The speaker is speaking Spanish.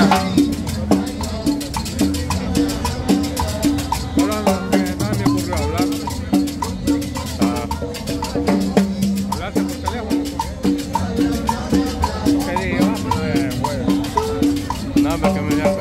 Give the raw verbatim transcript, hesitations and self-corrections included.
Ahora no, que no me ocurrió hablar. Ah, hablaste por teléfono. ¿Qué dije? Vamos, eh, bueno. No, porque me